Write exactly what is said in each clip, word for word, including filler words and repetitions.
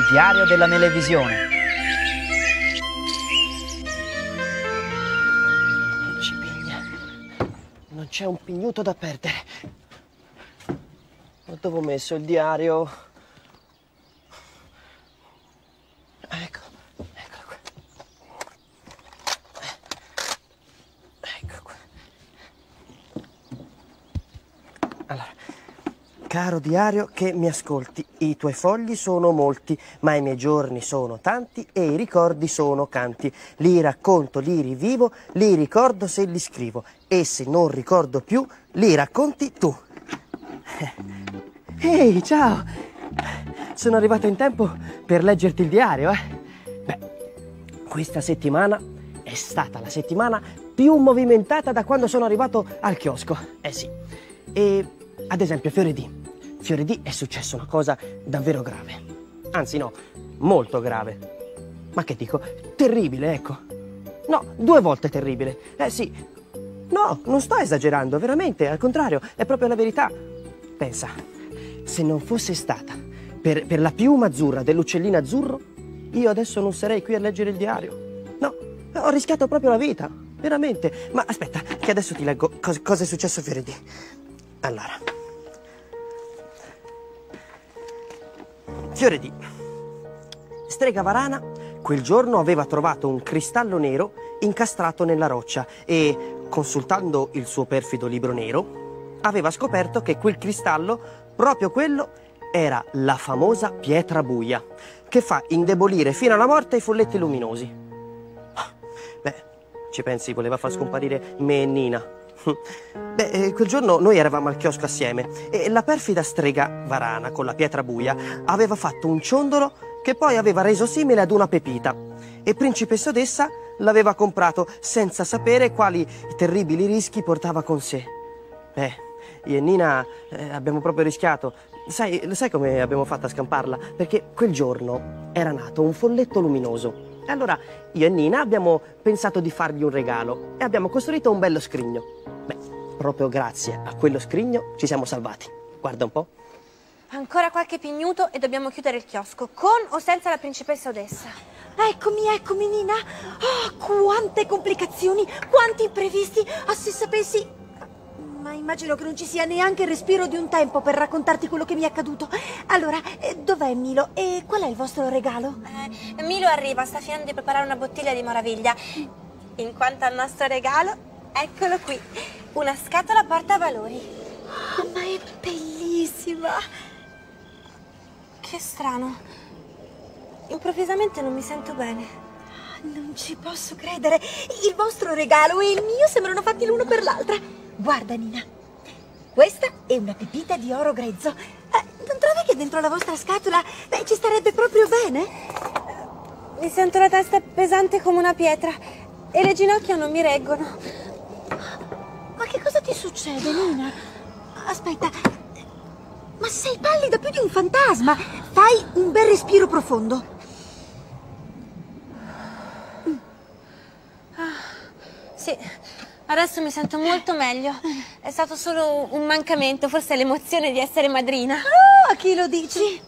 diario della Melevisione. Non ci piglia. Non c'è un pignuto da perdere. Ma dove ho messo il diario? Ecco, eccolo qua. Ecco qua. Allora, caro diario che mi ascolti, i tuoi fogli sono molti, ma i miei giorni sono tanti e i ricordi sono canti. Li racconto, li rivivo, li ricordo se li scrivo. E se non ricordo più, li racconti tu. Ehi, ciao! Sono arrivato in tempo per leggerti il diario, eh? Beh, questa settimana è stata la settimana più movimentata da quando sono arrivato al chiosco. Eh sì. E, ad esempio, Fiore Fiore D è successa una cosa davvero grave. Anzi, no, molto grave. Ma che dico? Terribile, ecco. No, due volte terribile. Eh sì. No, non sto esagerando, veramente, al contrario, è proprio la verità. Pensa, se non fosse stata per, per la piuma azzurra dell'uccellino azzurro, io adesso non sarei qui a leggere il diario. No, ho rischiato proprio la vita, veramente. Ma aspetta, che adesso ti leggo cosa, cosa è successo a Fiore D. Allora. Fiore D. Strega Varana quel giorno aveva trovato un cristallo nero incastrato nella roccia e, consultando il suo perfido libro nero, aveva scoperto che quel cristallo, proprio quello, era la famosa pietra buia, che fa indebolire fino alla morte i folletti luminosi. Beh, ci pensi, voleva far scomparire me e Nina. Beh, eh, quel giorno noi eravamo al chiosco assieme e la perfida strega Varana con la pietra buia aveva fatto un ciondolo che poi aveva reso simile ad una pepita e Principessa Odessa l'aveva comprato senza sapere quali terribili rischi portava con sé. Beh, io e Nina eh, abbiamo proprio rischiato. Sai, sai come abbiamo fatto a scamparla? Perché quel giorno era nato un folletto luminoso. E allora io e Nina abbiamo pensato di fargli un regalo e abbiamo costruito un bello scrigno. Beh, proprio grazie a quello scrigno ci siamo salvati. Guarda un po'. Ancora qualche pignuto e dobbiamo chiudere il chiosco, con o senza la principessa Odessa. Eccomi, eccomi, Nina. Oh, quante complicazioni, quanti imprevisti. Ah, se sapessi... Ma immagino che non ci sia neanche il respiro di un tempo per raccontarti quello che mi è accaduto. Allora, eh, dov'è Milo? E qual è il vostro regalo? Eh, Milo arriva, sta finendo di preparare una bottiglia di Moraviglia. In quanto al nostro regalo, eccolo qui. Una scatola portavalori. Oh, ma è bellissima. Che strano. Improvvisamente non mi sento bene. Non ci posso credere. Il vostro regalo e il mio sembrano fatti l'uno per l'altra. Guarda, Nina, questa è una pepita di oro grezzo. Eh, non trovi che dentro la vostra scatola beh, ci starebbe proprio bene? Mi sento la testa pesante come una pietra e le ginocchia non mi reggono. Ma che cosa ti succede, Nina? Aspetta, ma sei pallida più di un fantasma. Fai un bel respiro profondo. Ah, sì. Adesso mi sento molto meglio. È stato solo un mancamento, forse l'emozione di essere madrina. Oh, a chi lo dici?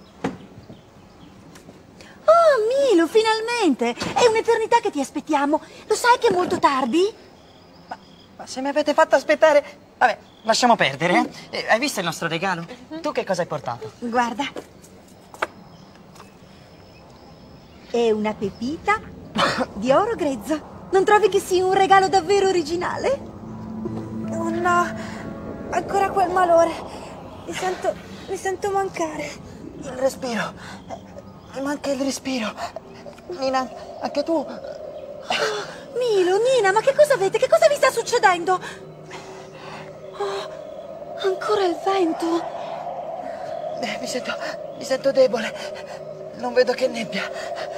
Oh, Milo, finalmente! È un'eternità che ti aspettiamo. Lo sai che è molto tardi? Ma, ma se mi avete fatto aspettare... Vabbè, lasciamo perdere, eh? Eh, hai visto il nostro regalo? Uh-huh. Tu che cosa hai portato? Guarda. È una pepita di oro grezzo. Non trovi che sia un regalo davvero originale? Oh no, ancora quel malore. Mi sento, mi sento mancare. Il respiro. Mi manca il respiro. Nina, anche tu. Oh, Milo, Nina, ma che cosa avete? Che cosa vi sta succedendo? Oh, ancora il vento. Eh, mi sento, mi sento debole. Non vedo che nebbia.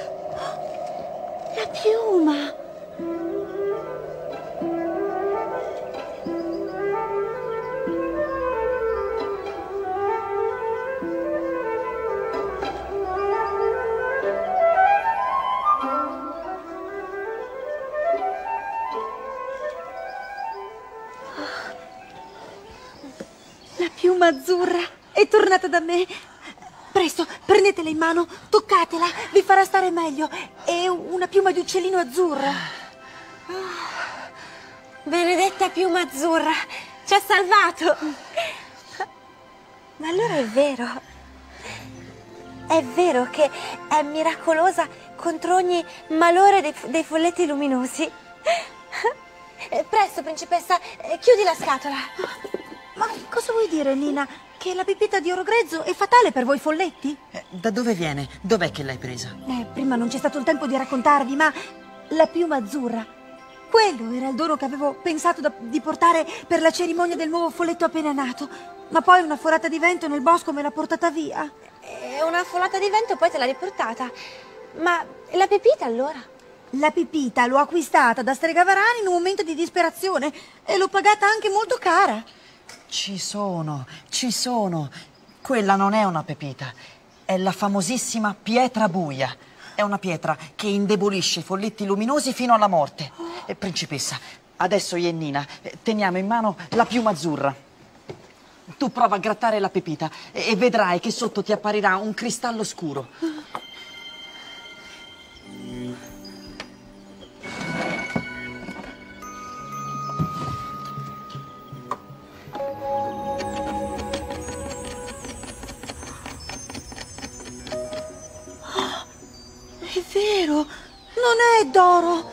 La piuma. La piuma azzurra è tornata da me. Presto, prendetela in mano, toccatela, vi farà stare meglio. È una piuma di uccellino azzurro. Oh, benedetta piuma azzurra, ci ha salvato. Ma allora è vero. È vero che è miracolosa contro ogni malore dei, dei folletti luminosi. Presto, principessa, chiudi la scatola. Ma cosa vuoi dire, Nina? Che la pipita di oro grezzo è fatale per voi folletti? Eh, da dove viene? Dov'è che l'hai presa? Eh, prima non c'è stato il tempo di raccontarvi, ma la piuma azzurra, quello era il dono che avevo pensato da, di portare per la cerimonia del nuovo folletto appena nato. Ma poi una folata di vento nel bosco me l'ha portata via. E una folata di vento poi te l'ha riportata. Ma la pepita allora? La pipita l'ho acquistata da Strega Varana in un momento di disperazione e l'ho pagata anche molto cara. Ci sono, ci sono. Quella non è una pepita, è la famosissima pietra buia. È una pietra che indebolisce i folletti luminosi fino alla morte. Oh. Eh, principessa, adesso io e Nina eh, teniamo in mano la piuma azzurra. Tu prova a grattare la pepita e, e vedrai che sotto ti apparirà un cristallo scuro. È vero, non è d'oro.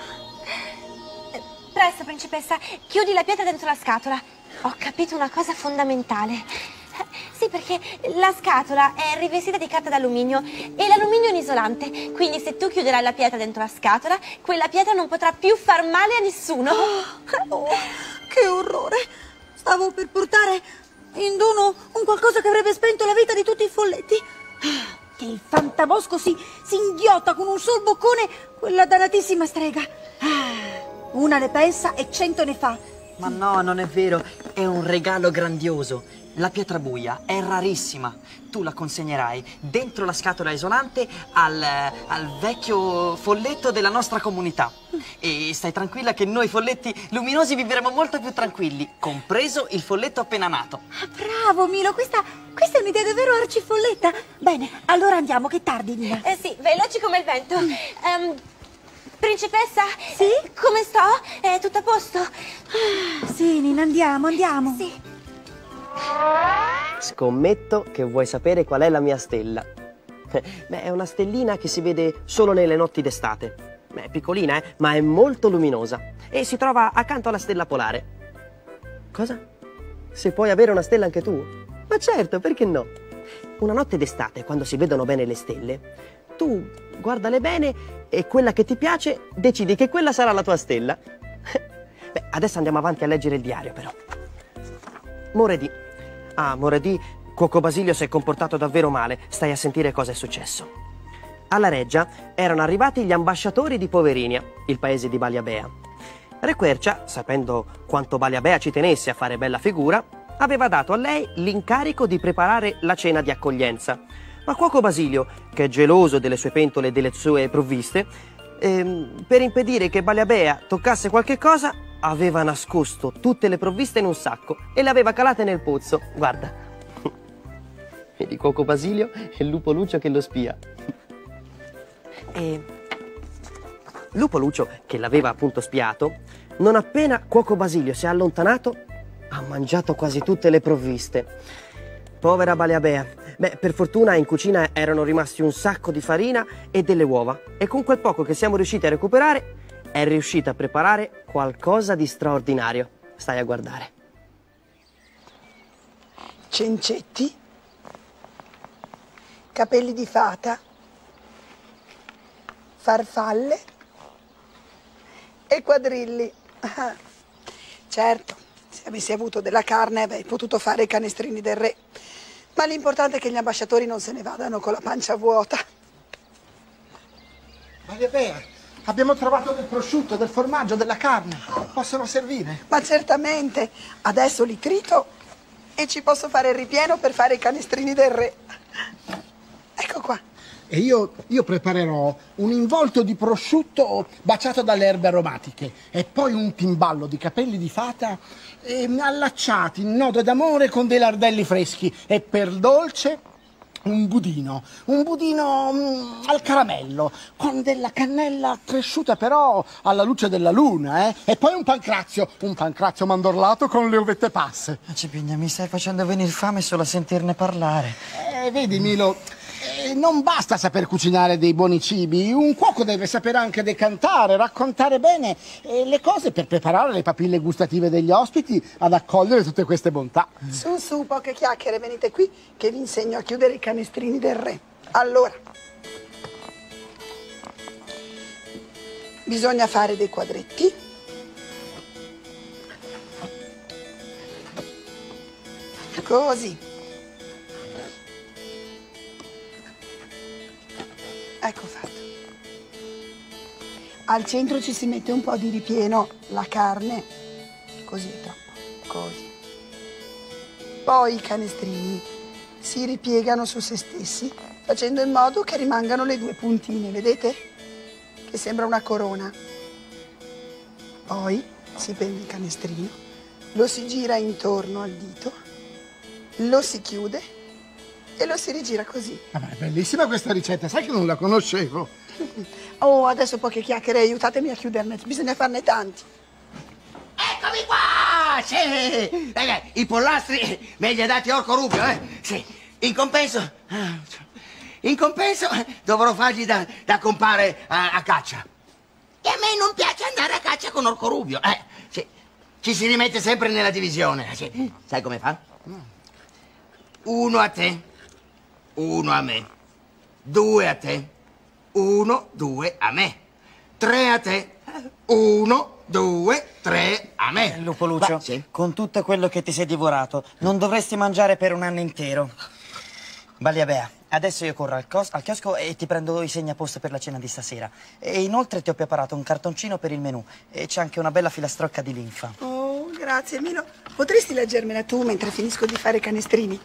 Presto, principessa, chiudi la pietra dentro la scatola. Ho capito una cosa fondamentale. Sì, perché la scatola è rivestita di carta d'alluminio e l'alluminio è un isolante. Quindi se tu chiuderai la pietra dentro la scatola, quella pietra non potrà più far male a nessuno. Oh, oh, che orrore! Stavo per portare in dono un qualcosa che avrebbe spento la vita di tutti i folletti. Che il fantabosco si, si inghiotta con un sol boccone quella dannatissima strega. Una ne pensa e cento ne fa. Ma no, non è vero, è un regalo grandioso. La pietra buia è rarissima. Tu la consegnerai dentro la scatola isolante al, al vecchio folletto della nostra comunità. E stai tranquilla che noi folletti luminosi vivremo molto più tranquilli, compreso il folletto appena nato. Ah, bravo Milo, questa, questa è un'idea davvero arcifolletta. Bene, allora andiamo, che tardi, Nina. Eh sì, veloci come il vento. Um, principessa? Sì? Come sto? È tutto a posto? Sì, Nina, andiamo, andiamo. Sì. Scommetto che vuoi sapere qual è la mia stella. Beh, è una stellina che si vede solo nelle notti d'estate. Beh, è piccolina, eh, ma è molto luminosa e si trova accanto alla stella polare. Cosa? Se puoi avere una stella anche tu? Ma certo, perché no? Una notte d'estate, quando si vedono bene le stelle, tu guardale bene e quella che ti piace decidi che quella sarà la tua stella. Beh, adesso andiamo avanti a leggere il diario, però. Moredì. Ah, Moredì, Cuoco Basilio si è comportato davvero male. Stai a sentire cosa è successo. Alla reggia erano arrivati gli ambasciatori di Poverinia, il paese di Baliabea. Re Quercia, sapendo quanto Baliabea ci tenesse a fare bella figura, aveva dato a lei l'incarico di preparare la cena di accoglienza. Ma Cuoco Basilio, che è geloso delle sue pentole e delle sue provviste, ehm, per impedire che Baliabea toccasse qualche cosa, aveva nascosto tutte le provviste in un sacco e le aveva calate nel pozzo. Guarda. Vedi Cuoco Basilio e il lupo Lucio che lo spia. E Lupo Lucio, che l'aveva appunto spiato, non appena Cuoco Basilio si è allontanato, ha mangiato quasi tutte le provviste. Povera Baliabea. Beh, per fortuna in cucina erano rimasti un sacco di farina e delle uova e con quel poco che siamo riusciti a recuperare è riuscita a preparare qualcosa di straordinario. Stai a guardare. Cencetti, capelli di fata, farfalle e quadrilli. Ah, certo, se avessi avuto della carne avrei potuto fare i canestrini del re, ma l'importante è che gli ambasciatori non se ne vadano con la pancia vuota. Baliabea, abbiamo trovato del prosciutto, del formaggio, della carne. Possono servire? Ma certamente, adesso li trito e ci posso fare il ripieno per fare i canestrini del re. Ecco qua. E io, io preparerò un involto di prosciutto baciato dalle erbe aromatiche e poi un timballo di capelli di fata eh, allacciati in nodo d'amore con dei lardelli freschi e per dolce un budino, un budino mm, al caramello, con della cannella cresciuta però alla luce della luna, eh? E poi un pancrazio, un pancrazio mandorlato con le uvette passe. Cipigna, mi stai facendo venire fame solo a sentirne parlare. Eh, vedi, Milo, eh, non basta saper cucinare dei buoni cibi, un cuoco deve sapere anche decantare, raccontare bene eh, le cose per preparare le papille gustative degli ospiti ad accogliere tutte queste bontà. Su, su, poche chiacchiere, venite qui che vi insegno a chiudere i canestrini del re. Allora, bisogna fare dei quadretti. Così. Ecco fatto. Al centro ci si mette un po' di ripieno, la carne, così è troppo, così. Poi i canestrini si ripiegano su se stessi, facendo in modo che rimangano le due puntine, vedete? Che sembra una corona. Poi si prende il canestrino, lo si gira intorno al dito, lo si chiude e lo si rigira così. Ah, ma è bellissima questa ricetta, sai che non la conoscevo. Oh, adesso poche chiacchiere, aiutatemi a chiuderne, bisogna farne tanti. Eccomi qua! Sì! Ragazzi, i pollastri me li ha dati Orco Rubio, eh? Sì. In compenso... In compenso dovrò fargli da, da compare a, a caccia. E a me non piace andare a caccia con Orco Rubio, eh? Sì. Ci si rimette sempre nella divisione, sì. Sai come fa? Uno a te, uno a me. Due a te, uno, due a me. Tre a te, uno, due, tre a me. Eh, Lupo Lucio, Va, sì. con tutto quello che ti sei divorato, non dovresti mangiare per un anno intero. Balia Bea, adesso io corro al, al chiosco e ti prendo i segnaposto per la cena di stasera. E inoltre ti ho preparato un cartoncino per il menù e c'è anche una bella filastrocca di linfa. Oh, grazie Milo. Potresti leggermela tu mentre finisco di fare i canestrini?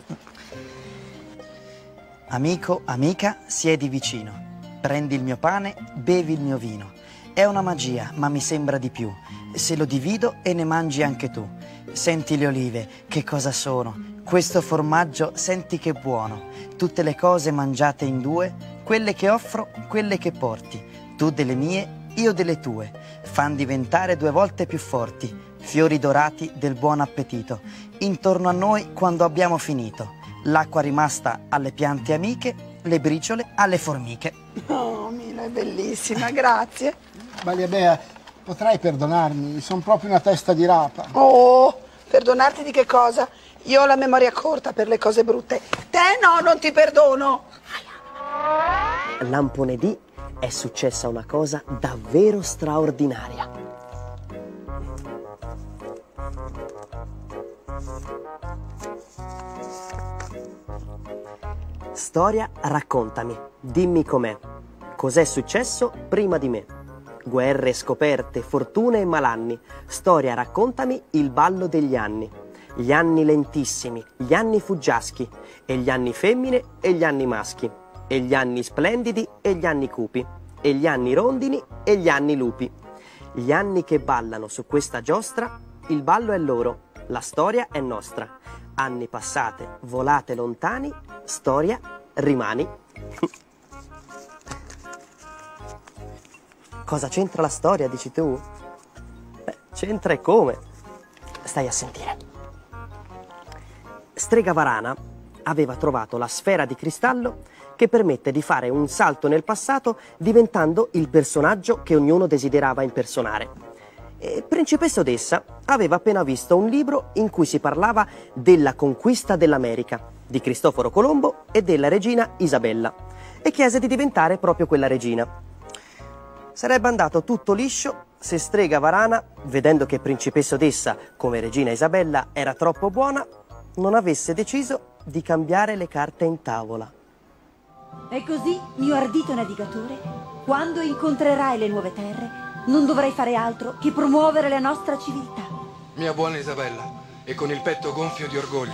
Amico, amica, siedi vicino. Prendi il mio pane, bevi il mio vino. È una magia, ma mi sembra di più. Se lo divido e ne mangi anche tu. Senti le olive, che cosa sono? Questo formaggio, senti che buono. Tutte le cose mangiate in due, quelle che offro, quelle che porti. Tu delle mie, io delle tue. Fan diventare due volte più forti. Fiori dorati del buon appetito. Intorno a noi quando abbiamo finito. L'acqua rimasta alle piante amiche, le briciole alle formiche. Oh, Milo, è bellissima, grazie. Balia Bea, potrai perdonarmi, sono proprio una testa di rapa. Oh, perdonarti di che cosa? Io ho la memoria corta per le cose brutte. Te no, non ti perdono. Lamponedì è successa una cosa davvero straordinaria. Storia, raccontami, dimmi com'è. Cos'è successo prima di me? Guerre, scoperte, fortune e malanni. Storia, raccontami il ballo degli anni. Gli anni lentissimi, gli anni fuggiaschi, e gli anni femmine e gli anni maschi, e gli anni splendidi e gli anni cupi, e gli anni rondini e gli anni lupi. Gli anni che ballano su questa giostra, il ballo è loro, la storia è nostra. Anni passate, volate lontani, storia, rimani. Cosa c'entra la storia, dici tu? Beh, c'entra e come? Stai a sentire. Strega Varana aveva trovato la sfera di cristallo che permette di fare un salto nel passato diventando il personaggio che ognuno desiderava impersonare. E Principessa Odessa aveva appena visto un libro in cui si parlava della conquista dell'America, di Cristoforo Colombo e della regina Isabella, e chiese di diventare proprio quella regina. Sarebbe andato tutto liscio se Strega Varana, vedendo che Principessa Odessa, come regina Isabella, era troppo buona, non avesse deciso di cambiare le carte in tavola. E così, mio ardito navigatore, quando incontrerai le nuove terre, non dovrai fare altro che promuovere la nostra civiltà. Mia buona Isabella, e con il petto gonfio di orgoglio,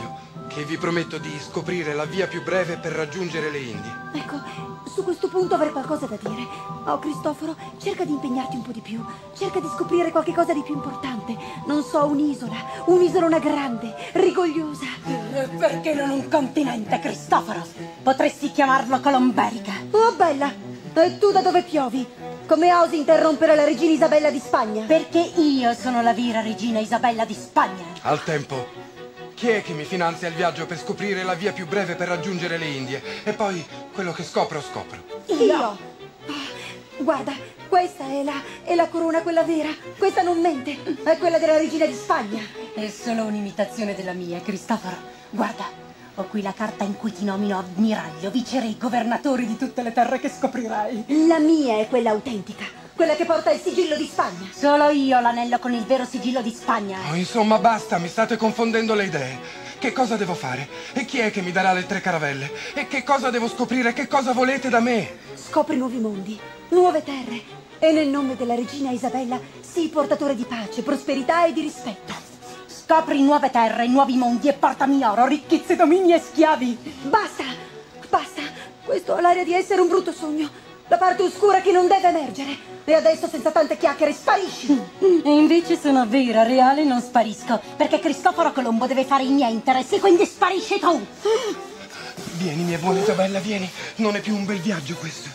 che vi prometto di scoprire la via più breve per raggiungere le Indie. Ecco, su questo punto avrei qualcosa da dire. Oh, Cristoforo, cerca di impegnarti un po' di più. Cerca di scoprire qualche cosa di più importante. Non so, un'isola, un'isolona grande, rigogliosa. Perché non un continente, Cristoforo? Potresti chiamarlo Colomberica. Oh, bella! E tu da dove piovi? Come osi interrompere la regina Isabella di Spagna? Perché io sono la vera regina Isabella di Spagna. Al tempo. Chi è che mi finanzia il viaggio per scoprire la via più breve per raggiungere le Indie? E poi, quello che scopro, scopro. Io! Oh, guarda, questa è la, è la corona, quella vera. Questa non mente, è quella della regina di Spagna. È solo un'imitazione della mia, Cristoforo. Guarda, ho qui la carta in cui ti nomino ammiraglio, viceré, governatore di tutte le terre che scoprirai. La mia è quella autentica, quella che porta il sigillo di Spagna. Solo io ho l'anello con il vero sigillo di Spagna. Oh, insomma, basta, mi state confondendo le idee. Che cosa devo fare? E chi è che mi darà le tre caravelle? E che cosa devo scoprire? Che cosa volete da me? Scopri nuovi mondi, nuove terre. E nel nome della regina Isabella, sii portatore di pace, prosperità e di rispetto. Scopri nuove terre, nuovi mondi e portami oro, ricchezze, domini e schiavi. Basta, basta. Questo ha l'aria di essere un brutto sogno. La parte oscura che non deve emergere. E adesso, senza tante chiacchiere, sparisci. E invece sono vera, reale e non sparisco. Perché Cristoforo Colombo deve fare i miei interessi, quindi sparisci tu. Vieni, mia buona Isabella, vieni. Non è più un bel viaggio questo.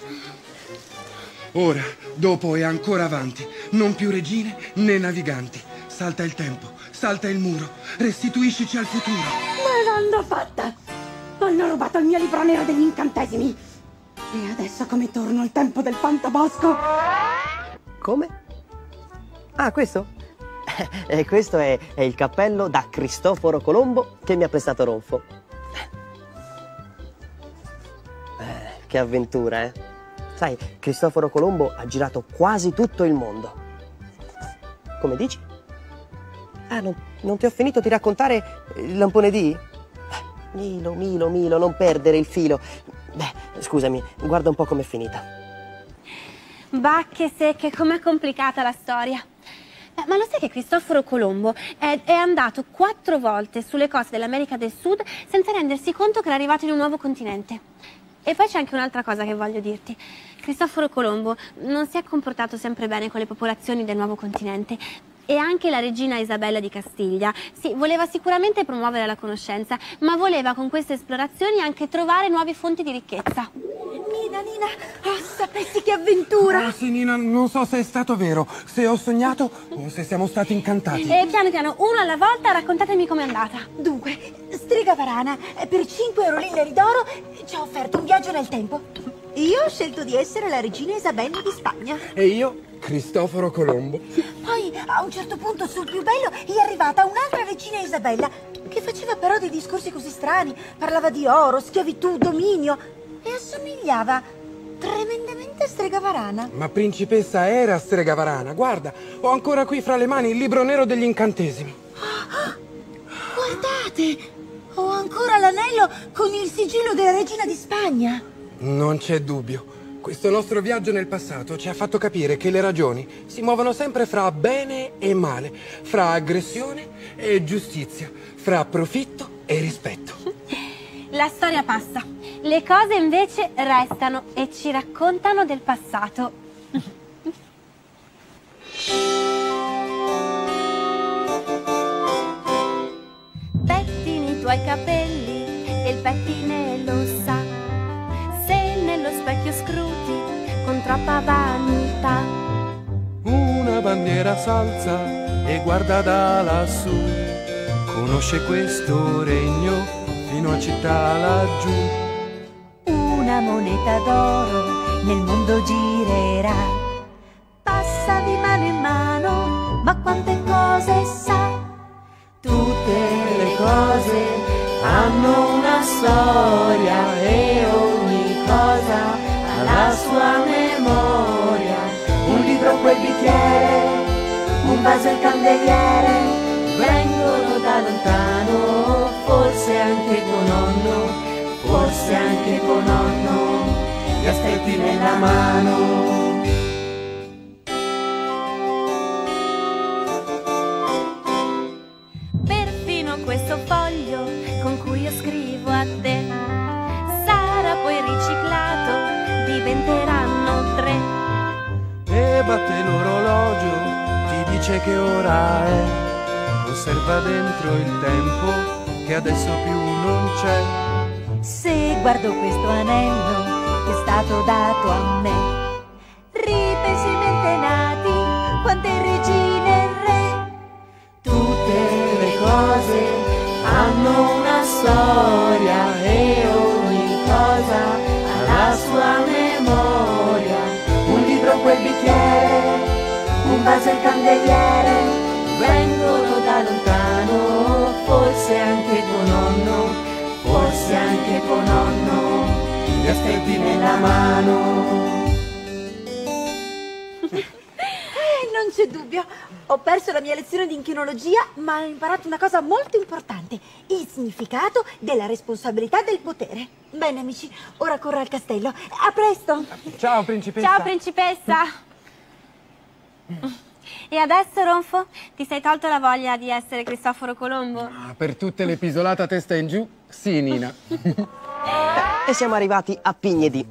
Ora, dopo e ancora avanti. Non più regine né naviganti. Salta il tempo, salta il muro. Restituiscici al futuro. Me l'hanno fatta. Hanno rubato il mio libro nero degli incantesimi. E adesso come torno al tempo del fantabosco? Come? Ah, questo? E questo è, è il cappello da Cristoforo Colombo che mi ha prestato Ronfo. Eh, che avventura, eh? Sai, Cristoforo Colombo ha girato quasi tutto il mondo. Come dici? Ah, non, non ti ho finito di raccontare il lampone di? Milo, Milo, Milo, non perdere il filo. Beh, scusami, guarda un po' com'è finita. Bah, che secche, com'è complicata la storia. Eh, ma lo sai che Cristoforo Colombo è, è andato quattro volte sulle coste dell'America del Sud senza rendersi conto che era arrivato in un nuovo continente? E poi c'è anche un'altra cosa che voglio dirti. Cristoforo Colombo non si è comportato sempre bene con le popolazioni del nuovo continente. E anche la regina Isabella di Castiglia, sì, voleva sicuramente promuovere la conoscenza, ma voleva con queste esplorazioni anche trovare nuove fonti di ricchezza. Nina, Nina, oh, sapessi che avventura! Oh, sì, Nina, non so se è stato vero, se ho sognato o se siamo stati incantati. E piano piano, uno alla volta, raccontatemi com'è andata. Dunque, strega Varana, per cinque euro lillari d'oro ci ha offerto un viaggio nel tempo. Io ho scelto di essere la regina Isabella di Spagna. E io, Cristoforo Colombo. Poi, a un certo punto, sul più bello, è arrivata un'altra regina Isabella, che faceva però dei discorsi così strani. Parlava di oro, schiavitù, dominio, e assomigliava tremendamente a strega Varana. Ma principessa era strega Varana, guarda, ho ancora qui fra le mani il libro nero degli incantesimi. Oh, guardate, ho ancora l'anello con il sigillo della regina di Spagna. Non c'è dubbio. Questo nostro viaggio nel passato ci ha fatto capire che le ragioni si muovono sempre fra bene e male, fra aggressione e giustizia, fra profitto e rispetto. La storia passa, le cose invece restano e ci raccontano del passato. Pettini i tuoi capelli e il pettine lo sa. Se nello specchio scruti con troppa vanità. Una bandiera s'alza e guarda da lassù. Conosce questo regno fino a città laggiù. Una moneta d'oro nel mondo girerà. Passa di mano in mano, ma quante cose sa. Tutte le cose hanno una storia e ogni cosa ha la sua memoria. Un libro, quel bicchiere, un vaso e il candeliere vengono da lontano, forse anche con nonno, forse anche con nonno, li aspetti nella mano. Perfino questo foglio con cui ho dice che ora è, osserva dentro il tempo che adesso più non c'è. Se guardo questo anello che è stato dato a me, ripenso i bentenati, quante regine e re. Tutte le cose hanno una storia e ogni cosa ha la sua memoria. Un libro, quel bicchiere, un vaso e il candeliere vengono da lontano, forse anche tuo nonno, forse anche tuo nonno li ha stretti nella mano. Non c'è dubbio, ho perso la mia lezione di inchinologia, ma ho imparato una cosa molto importante, il significato della responsabilità del potere. Bene amici, ora corro al castello. A presto! Ciao principessa! Ciao principessa! E adesso, Ronfo, ti sei tolto la voglia di essere Cristoforo Colombo? Ah, per tutte l'episolata a testa in giù, sì Nina. E siamo arrivati a Pignedi.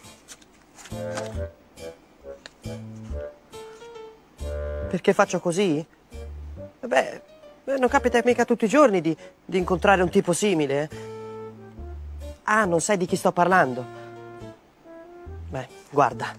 Perché faccio così? Beh, non capita mica tutti i giorni di, di incontrare un tipo simile. eh. Ah, non sai di chi sto parlando? Beh, guarda.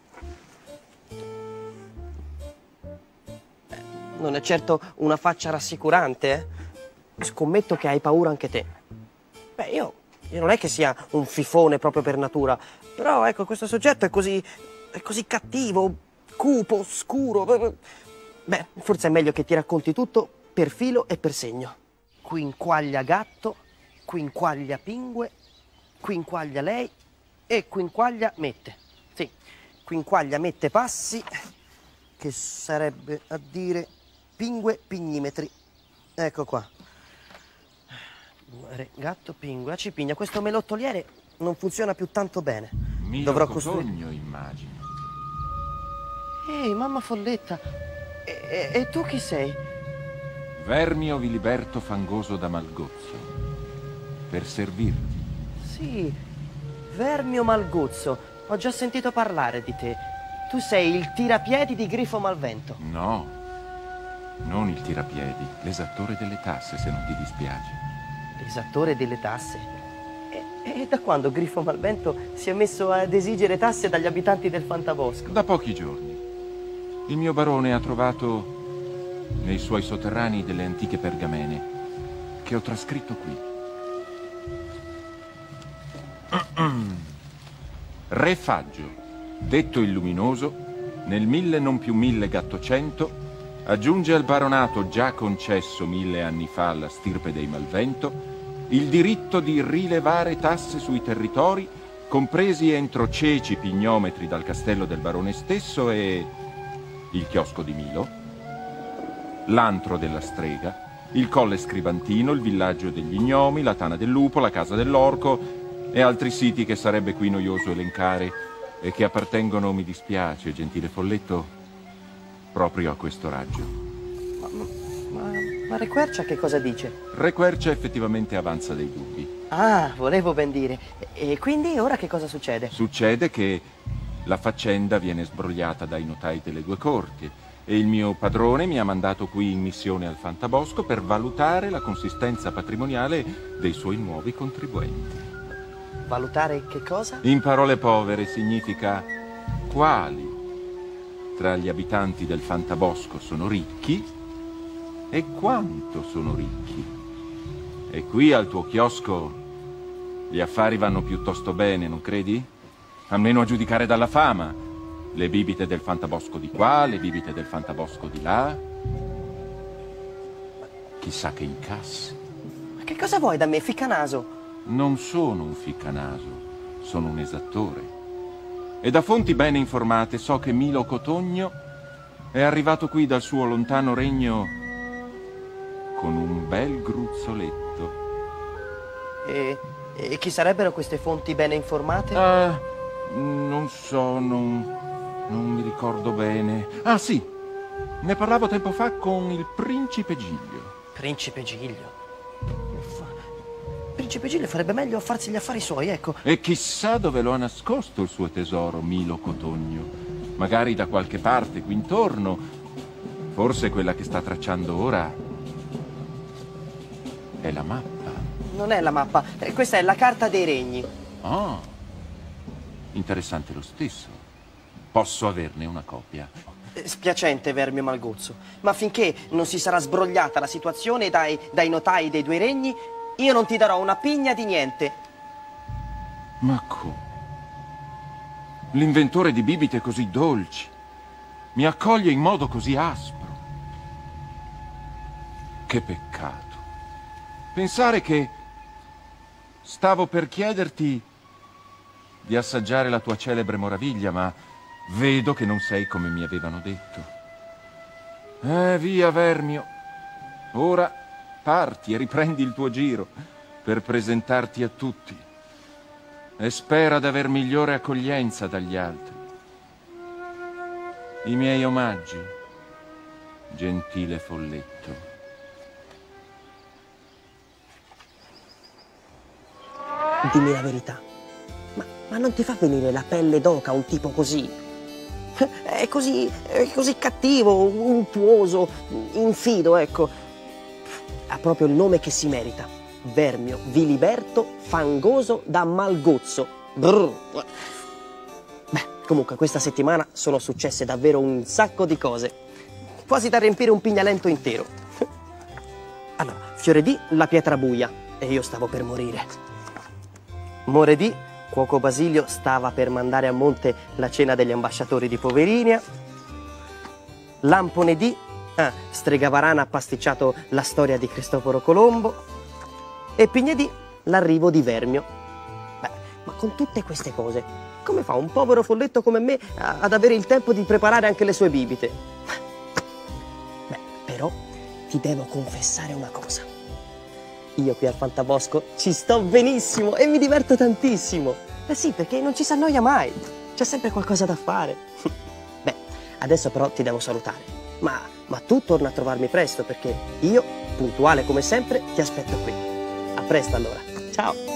Non è certo una faccia rassicurante, eh? Scommetto che hai paura anche te. Beh, io, io non è che sia un fifone proprio per natura, però ecco, questo soggetto è così, è così cattivo, cupo, scuro. Beh, forse è meglio che ti racconti tutto per filo e per segno. Quinquaglia gatto, quinquaglia pingue, quinquaglia lei e quinquaglia mette. Sì, quinquaglia mette passi, che sarebbe a dire pingue pignimetri. Ecco qua. Gatto, pingue, cipigna. Questo melottoliere non funziona più tanto bene. Milo Dovrò Cotogno, costruire. immagino. Ehi, mamma Folletta, e, e, e tu chi sei? Vermio Viliberto Fangoso da Malgozzo. Per servirti. Sì, Vermio Malgozzo. Ho già sentito parlare di te. Tu sei il tirapiedi di Grifo Malvento. No, non il tirapiedi, l'esattore delle tasse, se non ti dispiace. L'esattore delle tasse? E, e da quando Grifo Malvento si è messo ad esigere tasse dagli abitanti del Fantabosco? Da pochi giorni. Il mio barone ha trovato nei suoi sotterranei delle antiche pergamene che ho trascritto qui. Re Faggio, detto il Luminoso, nel mille non più mille gattocento, aggiunge al baronato già concesso mille anni fa alla stirpe dei Malvento il diritto di rilevare tasse sui territori compresi entro ceci pignometri dal castello del barone stesso e il chiosco di Milo, l'antro della strega, il colle Scrivantino, il villaggio degli gnomi, la tana del lupo, la casa dell'orco e altri siti che sarebbe qui noioso elencare e che appartengono, mi dispiace, gentile Folletto, proprio a questo raggio. Ma, ma, ma Re Quercia che cosa dice? Re Quercia effettivamente avanza dei dubbi. Ah, volevo ben dire. E, e quindi ora che cosa succede? Succede che la faccenda viene sbrogliata dai notai delle due corti e il mio padrone mi ha mandato qui in missione al Fantabosco per valutare la consistenza patrimoniale dei suoi nuovi contribuenti. Valutare che cosa? In parole povere significa quali tra gli abitanti del Fantabosco sono ricchi e quanto sono ricchi. E qui al tuo chiosco gli affari vanno piuttosto bene, non credi? Almeno a giudicare dalla fama. Le bibite del Fantabosco di qua, le bibite del Fantabosco di là. Chissà che incassi. Ma che cosa vuoi da me, ficcanaso? Non sono un ficcanaso, sono un esattore. E da fonti bene informate so che Milo Cotogno è arrivato qui dal suo lontano regno con un bel gruzzoletto. E, e chi sarebbero queste fonti bene informate? Ah, non so, non, non mi ricordo bene. Ah sì, ne parlavo tempo fa con il principe Giglio. Principe Giglio? Principe Giglio farebbe meglio a farsi gli affari suoi, ecco. E chissà dove lo ha nascosto il suo tesoro, Milo Cotogno. Magari da qualche parte qui intorno. Forse quella che sta tracciando ora è la mappa. Non è la mappa, eh, questa è la carta dei regni. Ah, interessante lo stesso. Posso averne una copia? Eh, Spiacente, Vermio Malgozzo, ma finché non si sarà sbrogliata la situazione dai, dai notai dei due regni, io non ti darò una pigna di niente. Ma come? L'inventore di bibite così dolci mi accoglie in modo così aspro. Che peccato. Pensare che stavo per chiederti di assaggiare la tua celebre moraviglia, ma vedo che non sei come mi avevano detto. Eh, via, Vermio. Ora parti e riprendi il tuo giro per presentarti a tutti. E spera d'aver migliore accoglienza dagli altri. I miei omaggi, gentile folletto. Dimmi la verità, ma, ma non ti fa venire la pelle d'oca un tipo così? È così, è così cattivo, untuoso, infido, ecco. Ha proprio il nome che si merita. Vermio Viliberto Fangoso da Malgozzo. Brr. Beh, comunque questa settimana sono successe davvero un sacco di cose, quasi da riempire un pignalento intero. Allora, Fioredì la pietra buia e io stavo per morire. Moredì, cuoco Basilio stava per mandare a monte la cena degli ambasciatori di Poverinia. Lamponedì, ah, Strega Varana ha pasticciato la storia di Cristoforo Colombo. E Pignedì, l'arrivo di Vermio. Beh, ma con tutte queste cose, come fa un povero folletto come me ad avere il tempo di preparare anche le sue bibite? Beh, però ti devo confessare una cosa. Io qui al Fantabosco ci sto benissimo e mi diverto tantissimo. Eh sì, perché non ci si annoia mai. C'è sempre qualcosa da fare. Beh, adesso però ti devo salutare. Ma, ma tu torna a trovarmi presto perché io, puntuale come sempre, ti aspetto qui. A presto allora. Ciao.